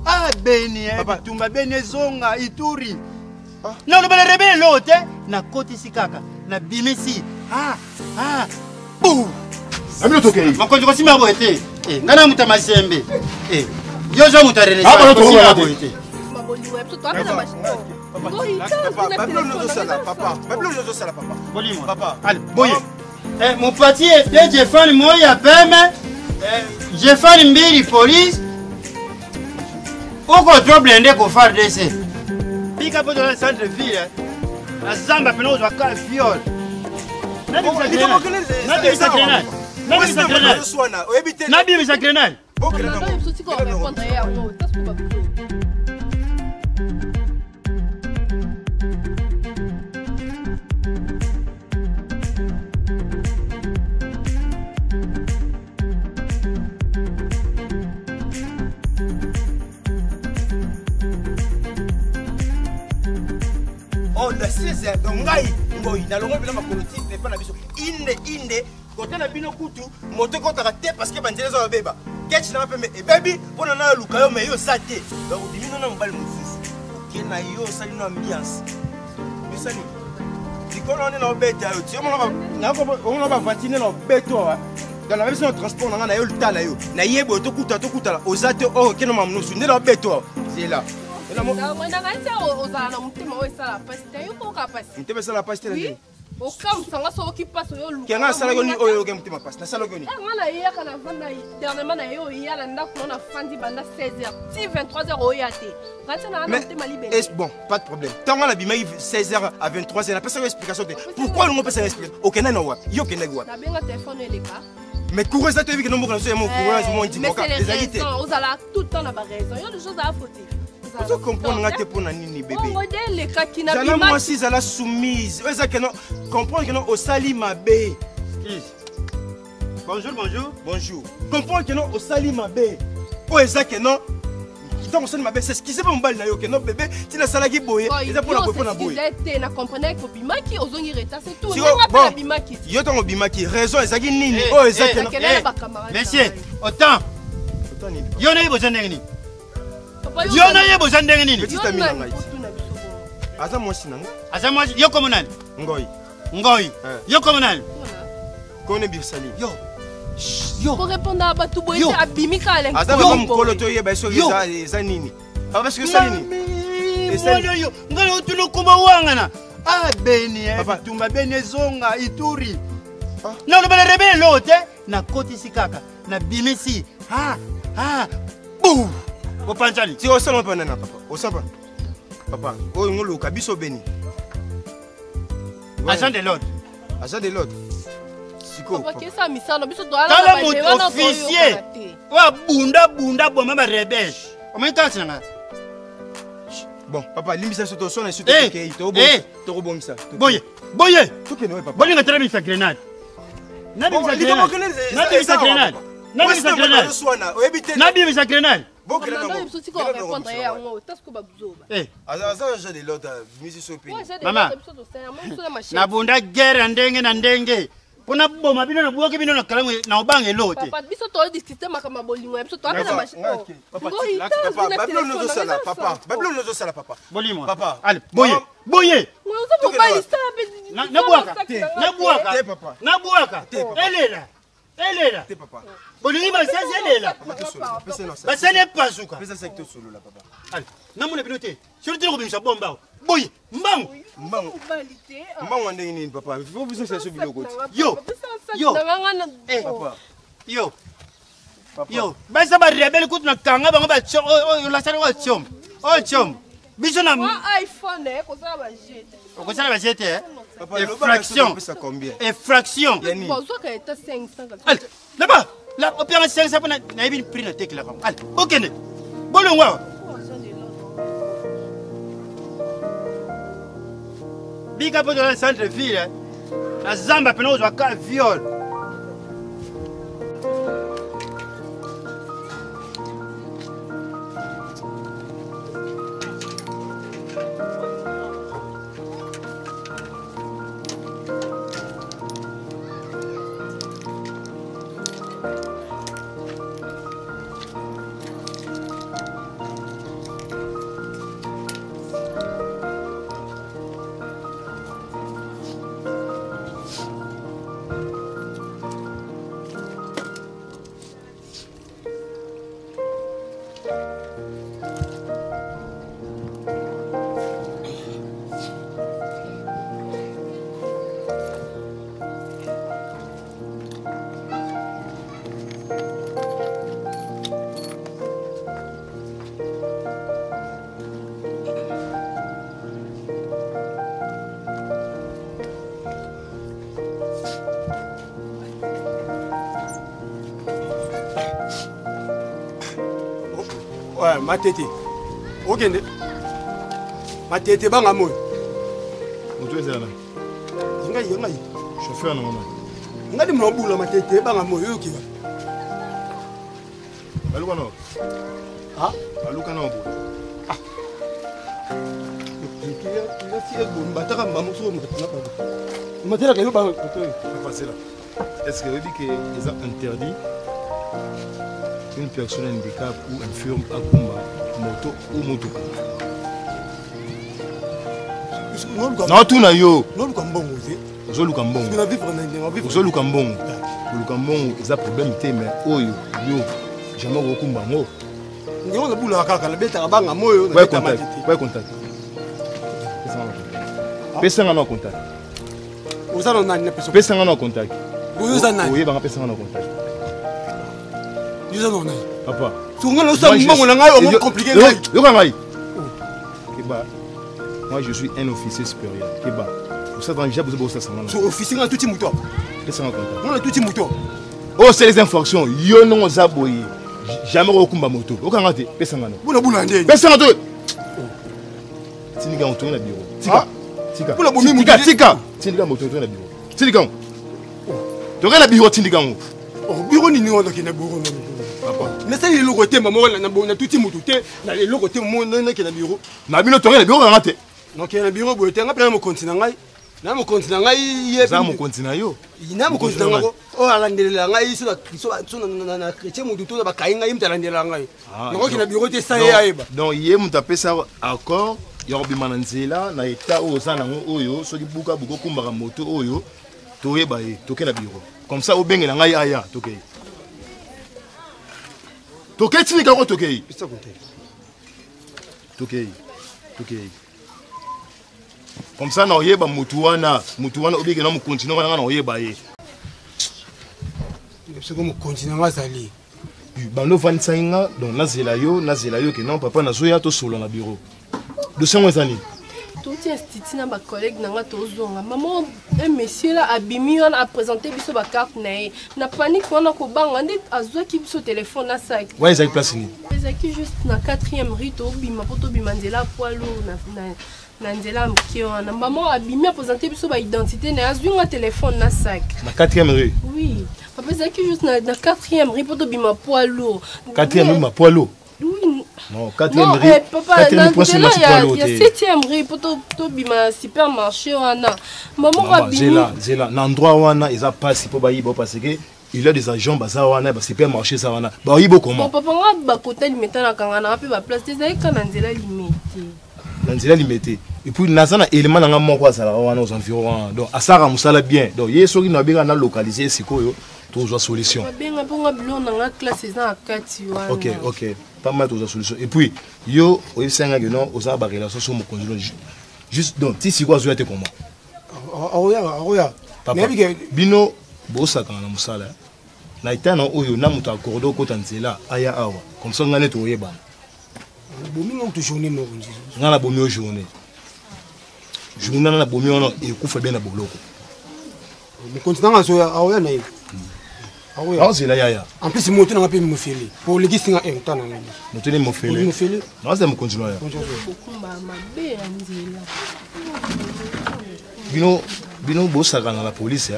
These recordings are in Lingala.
Ah, Beni, Tumba Beni Zonga, Ituri. Non, le rebelle l'autre, na côté si kaka, na bimesi. Bouh! Ma quand je vois si ma boîte, Nana Mutamasembe. Yoja Mutarene. Mon parti est Jeffan Moya Peme, Jeffan Mbiri Police. Pourquoi trop blindé pour faire des essais? Pique dans le centre-ville, la Zamba Peno va faire viol. Oh, le 16 donc ngai na longo bila makolotique n'est pas na biso inde côté na bino kutu moto kota raté parce que banzela zo beba ketch na pembe e baby pona na luka yo me yo sate donc dimino na mbali mususu ke na yo sali no ambiance misali dikono na obeta yo ti on va vantiner na obeto dans la version transport na yo lutala yo na yebo to kuta ozate oh ke no mamnusu ndela obeto c'est là. Bon, pas de problème. Tant qu'on a 16h à 23h, la personne explication. Pourquoi on peut s'expliquer? Aucun n'a mais courez ça te dit que nous mon courage mon dit mais c'est les raisons, vous allez tout le temps la raison. Il y a des choses à foutre. Vous comprenez que pour nani bébé. J'allais moi aussi à la soumise. Vous que non comprendre que non au sali mabé. Bonjour. Comprendre que non au sali mabé. Oh que non donc sali mabé c'est ce qui c'est pas mon bal na yo que non bébé, tu la salagi boye, c'est pour la boye na boye. Vous na comprendre que bimaki ozongi reta c'est tout. On appelle bimaki. Yo tango bimaki raison ezaki nini? Oh que non. Monsieur, autant. Yo na besoin de nini? Yo na ye besoin de nini? Petit ami na ngai. Aza mwasi nanga. Aza mwasi yo comme nani? Ngoi. Yo comme nani? Kone birsali. Yo. Pour répondre à Batou Boye à Bimika à l'instant. Aza ba mkolo to ye ba so za nini? Parce que ça nini? Yo. Ngalo tulo kuma wangana. Ah Beni, Tumba Beni Zonga, Ituri. Non, le rebelle l'autre, na côté si kaka, na bimesi. Bouh! Au panchali. Si on s'en va papa. On s'en va. Papa, oh ngolo kabiso Beni. Agent de l'ordre. Siko. Papa qui ça misano biso doit la officier. Wa bunda bomba ba rebelle. O même temps ça. Bon, papa, limbisa soto sona soto ke to robomisa. Boye. Tout que non papa. Boye nga trabi sa grenade. Nabi sa grenade. Maman, nabunda guerre ndenge na ndenge. Pona boma bino na buoke bino na kalamu na obange lote. Papa, biso to discuter makama bolingo, biso to na machine. Papa, Babylone no sala papa. Bolimo. Papa, allez, boye. Nabuaka. Elela. T'es papa. Bolingo ba sasa elela. Ba sane pasuka. Pesa secteur solo là papa. Allez, namuna pilote. Surtout ko bimisa bomba. Boye, mbangu wande nini papa? Il faut vous chercher biloko. Yo. Papa. Yo. Basa ba rebelle kutu na kanga bango ba la sala wa chom. Chom. Biso na iPhone ko sala ba jete. Ko sala ba jete Papa, effraction. Combien? Effraction. Bonsoir ka eta 500. Allez, là-bas. Là, opération 500 na ibin prix na tek la comme. Allez, okene. Bolongwa. Big up dans le centre-ville, la Zamba Peno va faire viol. Ouais, ma tête. Ok, ma tête, banga moi. Moto ezala. Ngai. Chauffeur non. Ngai mo bula ma tête, banga moi, ok. Baluka no. Ah, baluka no. Ah. Est-ce que vous dites que c'est interdit une personne handicap ou infirme à combat moto ou moto? Non, tout n'a yo. Non, comme bon, vous avez un bon. Vous avez un bon. Vous avez un problème, mais oh yo, jamais au combat. On a boule à caca, la bête à banga moi. Ouais, contact. Ouais, contact. Personne n'a contact. Vous avez un personne. Personne n'a contact. Vous avez un oui, personne n'a contact. Vous avez un papa. Moi je suis un officier supérieur. Pour ça, j'ai besoin de ça. Officier, on a tout petit mouton. On a tout petit mouton. Oh, c'est les infractions. Yo non zaboye. Jamais au combat moto. Au Canada, personne n'a. Personne n'a. Tiniga on tourne le bureau. Tika. Tika. Tiniga moto tourne le bureau. Tiniga. Tu regardes le bureau Tiniga. Oh, bureau ni nous on a qui na bureau. Mais ça il est le côté maman na tout petit mouton. Na le côté mon na qui na bureau. Na bino tourne le bureau ngate. Donc il y a un bureau pour être après mon continent. Na mo continent ngai za mo continent yo. Ina mo continent ngo. Oh alandela ngai so na chrétien mo duto ba kainga imta alandela ngai. Ngo ki na bureau te sa ya eba. Donc yé mo taper ça accord ya obimana nzela na état o za nango oyo so ki buka buko kumbaka moto oyo to yeba ye to ke na bureau. Comme ça obengela ngai aya to ke. To ke tinika ko to ke. Pisa konte. To ke. Comme ça, nous avons Moutouana, obligé de continuer à nous faire. C'est comme continuer à aller. Nous 25 ans, donc Nazelayo, que non, papa n'a pas tout seul dans le bureau. 200 années. Tout institut na ba collègue nanga tozonga. Maman, un monsieur là abimi on a présenté biso ba carte nae. Na panique on a ko banga ndi azwa ki biso téléphone na sac. Ouais, ils ont place ni. Ils ont juste na 4e rue to bima poto bimanzela poilo na nzela mki wana. Maman abimi a présenté biso ba identité na azwi un téléphone na sac. Na 4e rue. Oui. Papa c'est juste na 4e rue poto bima poilo. 4e rue ma poilo. Oui. Non, 4e rue. Papa, il y a 7e rue pour le supermarché. Maman va bien. C'est là. L'endroit où on a, ils ont passé pour parce que il y a des agents baza wana ba supermarché ça wana. Ba yibo comment? Papa nga ba côté limité na kangana pe ba place des ka na nzela limité. Na nzela limité. Et puis nazana élément na moko za wana aux environs. Donc asara musala bien. Donc yeso ki na bega na localiser sikoyo. Toujours solution. Ok. Pas mal de solution. Et puis, yo, au Sénégal, non, aux arbres, relation sur mon conjoint. Juste donc, si quoi, je vais te comment? Papa, bino, bossa quand on a musala. Naïta non, oyo, namuta cordo kotanzela, aya awa. Comme ça, on a net au yeba. Bomi on te journée non. On a la bomi au journée. Journée na bomi on et coup fait bien na boloko. Le continent a soya awa na. Ah, c'est là, yaya. En plus, je monte dans un peu de fêler. Pour les guider, c'est un temps. Monter dans mon fêler. Non, c'est mon continuer. Bino, bossa dans la police.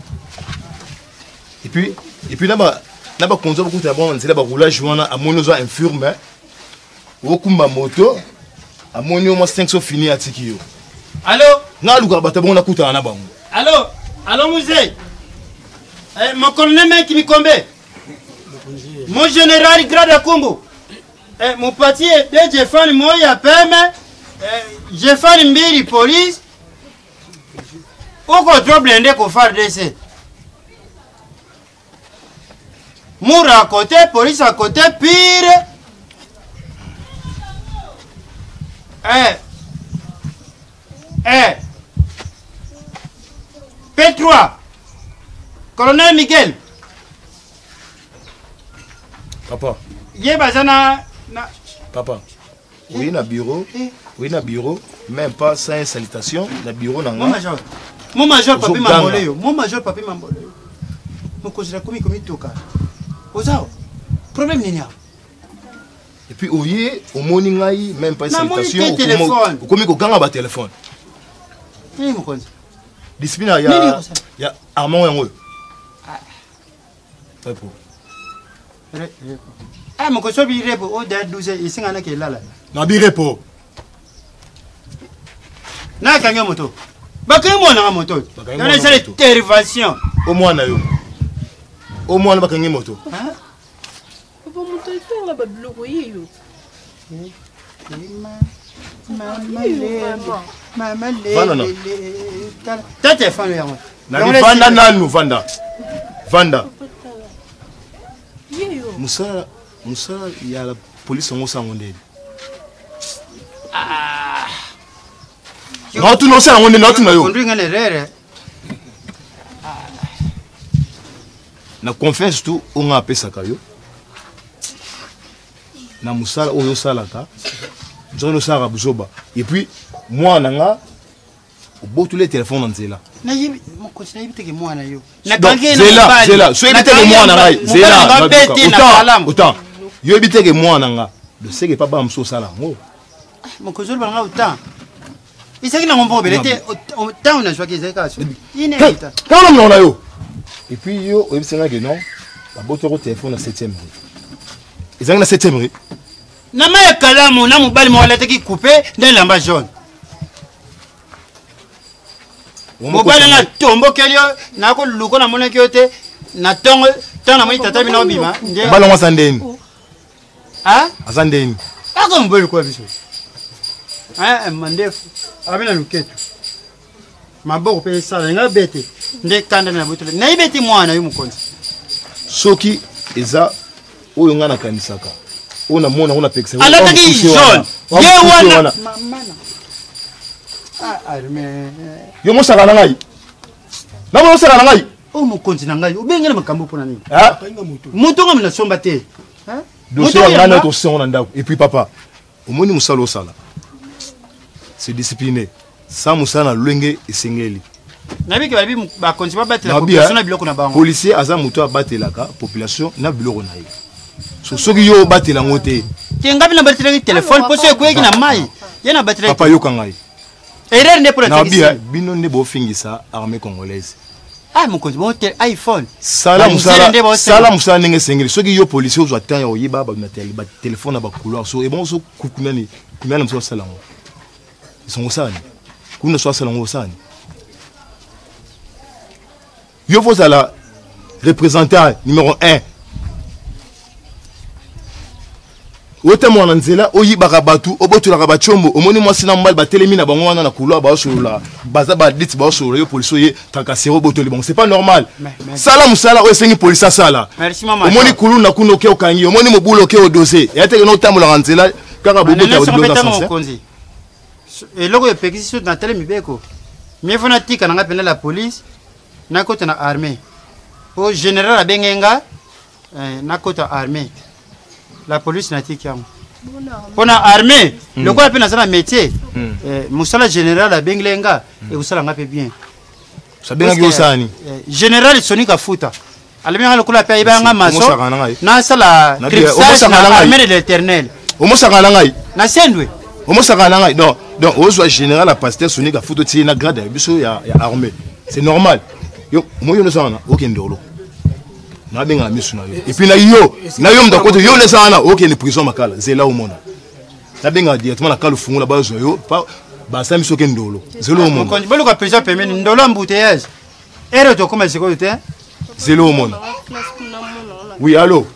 Et puis là-bas, quand on a bon, c'est là-bas roulage à mon oiseau infirme. Au kumba moto, à mon oiseau 500 fini à Tikio. Allô? Non, le gars, on a coûté un abon. Allô, musée? Mon colonel mec qui me combat. Mon général grade à Kumbu. Mon parti est de Jeffan Moya Peme. Jeffan Mbiri police. Où qu'on doit blender qu'on fasse des Moura à côté, police à côté, pire. P3 Colonel Miguel. Papa. Yebazana na Papa. Oui, na bureau. Oui, na bureau. Même pas sans salutation. Na bureau na Mon major. Mon major papi mamboleyo. Mon major papi mamboleyo. Mon kozira komi toka. Ozao. Problème nini ya? Et puis oye, au morning ngai même pas salutation. Téléphone. Komi ko ganga ba téléphone. Nini mokonzi? Discipline ya Armand yango. Pepo. Ah, mon coach, il est au dé 12 et 5 ans qu'il a là. Na bi repo. Na kanya moto. Bakay mo na moto. Na c'est intervention. Au moins na yo. Au moins ba kangi moto. Papa moto il fait là biloko yeyo. Maman le. Tata fan yango. Na bi vanda nanu vanda. Vanda. Musa il y a la police en Osangondé. Ah. Non, tu n'as pas on est not na yo. Na confiance tout on a appelé ça kayo. Na musala oyo salaka. Nzono sara buzoba. Et puis moi nanga au tous les téléphones en zela. Na yibi mon continue yibi teke moi na yo. Na gange na zela. So yibi teke moi na ngai. Zela. Autant. Yo yibi teke moi nanga. De ce que papa mso sala ngo. Mon kozol banga autant. Isaki na ngombo belete autant na joie qu'ils ka. Ine autant. Quand on na yo. Et puis yo yibi senga que non. La boto au téléphone na 7e rue. Ils na 7e rue. Na ma kalamu na mobali mo la teki couper dans lamba jaune. Mobali na tombo kelio na ko luko na mona kyote na tongo tana mo tata bina obima nde balo ngwa sandeni ah asandeni ako mboli kwa biso mandefu abina luketo maboko pe sala nga bete nde kanda na botole na ibeti mwana yo mukonzi soki eza oyo nga na kanisaka ona mona ona pekse ala taki jaune ye wana mamana arme yo mo sala na ngai na mo sala na ngai o mukonzi na ngai ubengela makambo pona nini ah muto ngam na somba te hein dossier nga na to son na ndako et puis papa omoni musala osala c'est discipliné sans musala lwenge esengeli nabi ke babi ba konzi ba batela population na biloko na bango policier aza muto abatelaka population na biloko na ye so soki yo batela ngote te ngabi na batela téléphone poso ekweki na mai yena batela papa yo kangai erreur ne pour la technicien bino ne bo fingisa armée congolaise ah mon compte bon iPhone sala musala ndenge sengeli soki yo policier ozwa temps ya oyiba ba na téléphone na ba couloir so et bon so kukunani kumana mso sala ngo songo sani kuna so sala ngo sani yo faut la représentant numéro 1 Ote mwana nzela oyibaka batu obotulaka bachombo omoni mwasi na mbali batelemi na bango wana na couloir ba solola baza ba dit ba solola yo police oye takasero botoli bon c'est pas normal sala musala o esengi police sala merci mama omoni kulu na kuno ke okangi omoni mobulo ke odose yate no tamula nzela kaka bobota odilo na sanse et loko epekisi na tele mibeko miefona tika na pena la police na kota na armée o général abengenga na kota armée la police n'a tika on a armée le quoi appelle ça métier musala général abengenga et usala ngape bien ça bien ngi osani général sonika futa alibanga le kula pa ibanga maso na sala cryptage na armée de l'éternel omosaka na ngai na sendwe omosaka na ngai donc ozwa général a pasteur sonika futa ti na grade biso ya armée c'est normal yo moyo no sana okendolo na benga misu na yo et puis na yo mda kote yo le sana okende prison makala zela au mona na benga directement na kala fungula ba zo yo ba sami so kendolo zelo au mona kon bolo ka prison pemeni ndolo embouteillage ero to comme c'est quoi te zelo au mona oui allô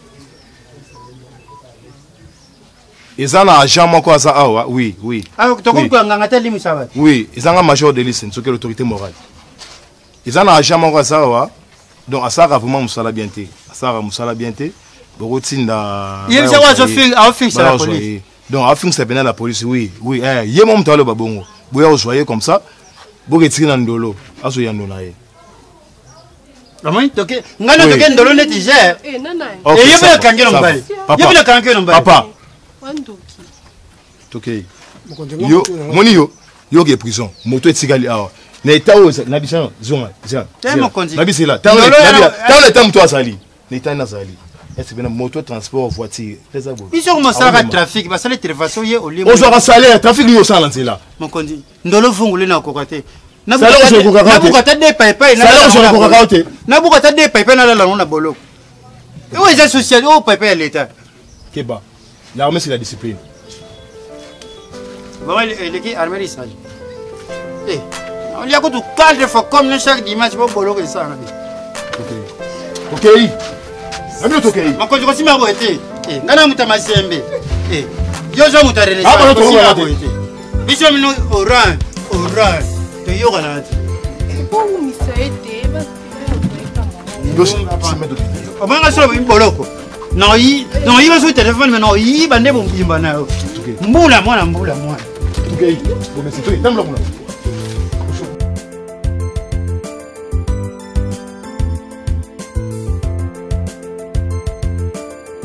ezana agent moko aza awa oui ah to ko nganga te limu sabat oui ezanga major de lycée so que l'autorité morale ezana agent moko aza awa donc asaka vraiment musala bien te asaka musala bien te bokotinda il y a wazo fin a fin ça la police Donc, afin que ça vienne à la police, oui. Il y a un moment où babongo. Vous voyez comme ça. Vous retirez dans le dolo. Aso yandonaye. Ramon, toke. Ngana toke ndolo net Niger. nana. Et y'a pas kangelo mbali. Y'a pas kangelo mbali. Papa. Wandoki. Toke. Yo, moni yo qui est prison. Moto etigali awa. Na etao na bisano zonga. Tellement conduit. Na bisela. Tawo le temps toi sali. Na etana sali. Est-ce que moto transport voiture. Ils sont mon salaire trafic, parce que les télévisions y au lieu. On soit salaire trafic lui au salaire là. Mon conduit. Ndolo fungule na kokate. Na bukata de paipa na na bukata de paipa na la na bolo. Et où est la société au paipa l'état. Keba. L'armée c'est la discipline. Bon l'équipe armée ça. Eh, on y a que tout cadre faut comme chaque dimanche pour bolo que ça. OK. Ami to kei. Mon conduit aussi m'a boité. Eh, ngana mutama sembe. Eh, yo zo mutarene. Ah ba to ba boité. Biso mino orange. To yo kana. Oh, misaete, basi. Obanga solo imboloko. No yi ba so téléphone mais no yi bande bo mbimba na yo. Mbula mwana. OK. Bon mais c'est toi, tamba mwana.